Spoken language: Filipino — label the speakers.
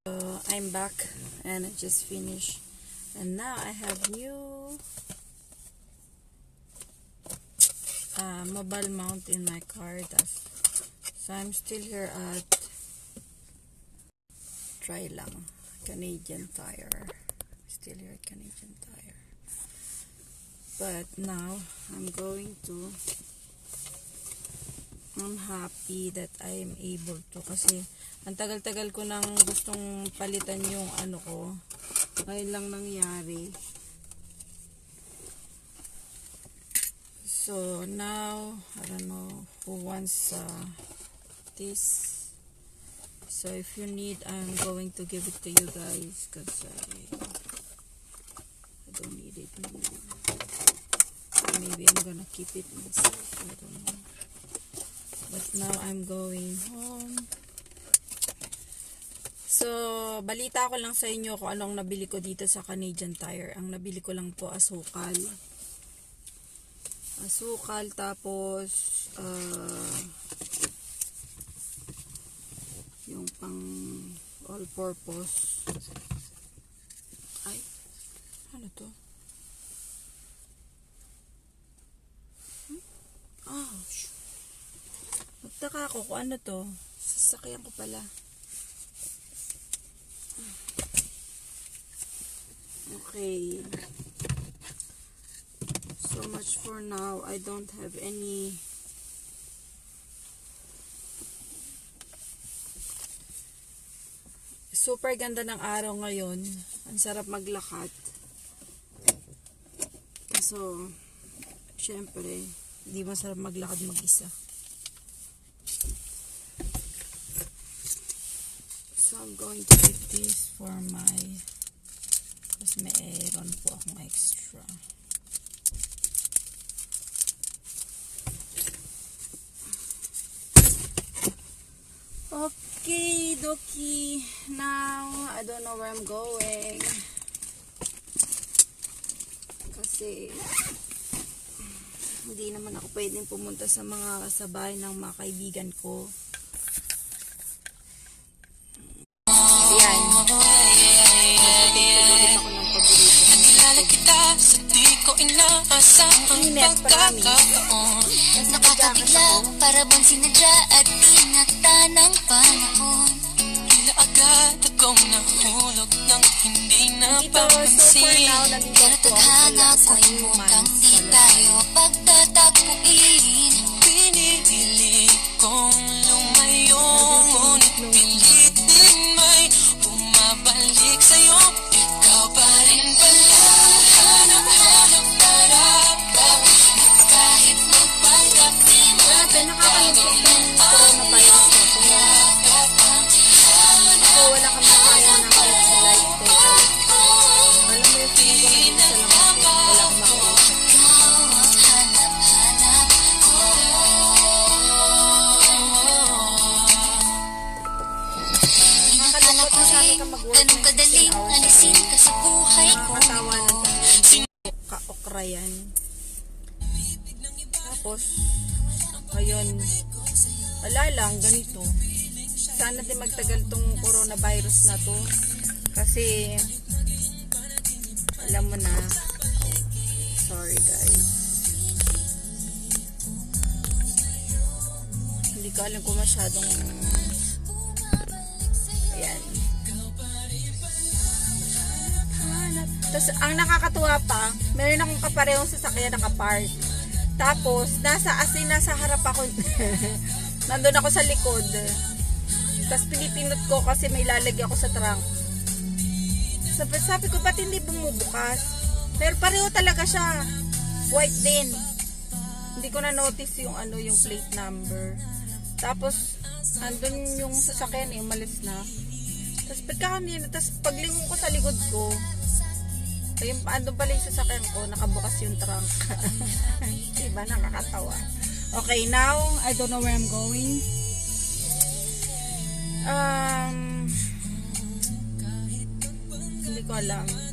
Speaker 1: I'm back and I just finished, and now I have new mobile mount in my car. So I'm still here at try lang Canadian Tire. Still here at Canadian Tire, but now I'm happy that I am able to, kasi ang tagal-tagal ko nang gustong palitan yung ano ko. Ngayon lang nangyari. So now, I don't know who wants this. So if you need, I'm going to give it to you guys, because I don't need it anymore. Maybe I'm gonna keep it myself, I don't know. But now I'm going home. So, balita ko lang sa inyo kung anong nabili ko dito sa Canadian Tire. Ang nabili ko lang po asukal. Tapos yung pang all purpose. Ay, ano to? Ouch. Nagtaka ako kung ano to. Sasakyan ko pala. Okay. So much for now. I don't have any super ganda ng araw ngayon. Ang sarap maglakad. So, syempre, hindi masarap maglakad mag-isa. So, I'm going to keep this for my, kasi may aaron po akong extra. Okay, dokie. Now, I don't know where I'm going. Kasi, hindi naman ako pwedeng pumunta sa bahay ng mga kaibigan ko. Ayan. Nagkilala kita sa di ko inaasahang pagkakataon. Nakakabigla, para bang sinadya at tinakta ng panahon. Tila agad akong nahulog ng hindi napansin. Pero tadhana ko'y mukhang di tayo pagtatagpuin. Pinipili kong lumayo, ngunit pilitin may bumabalik sa'yo. Ikaw pa rin pala, hanap-hanap tarap-tap. Kahit magpanggap di magagaw ng coronavirus na po. Wala kang makaya ng life ko. Alam mo yung feeling ko na isa lang ako. Wala kang
Speaker 2: ganun kadaling alisin ka sa buhay ko.
Speaker 1: Ka-okra yan. Tapos ngayon wala lang, ganito. Sana din magtagal tong coronavirus na to, kasi alam mo na, sorry guys, hindi ko alam kung masyadong ayan. Tapos, ang nakakatuwa pa, meron akong kaparehong sasakyan nakapark. Tapos, nasa harap ako. Nandun ako sa likod. Tapos, pinipindot ko kasi may lalagay ako sa trunk. Sabi ko, ba't hindi bumubukas? Pero pareho talaga siya. White din. Hindi ko na notice yung yung plate number. Tapos, andun yung sasakyan, umalis na. Tapos, paglingon ko sa likod ko, ayun, andun pala yung sasakyan ko, nakabukas yung trunk. Diba, nakakatawa. Okay, now, I don't know where I'm going. Hindi ko alam.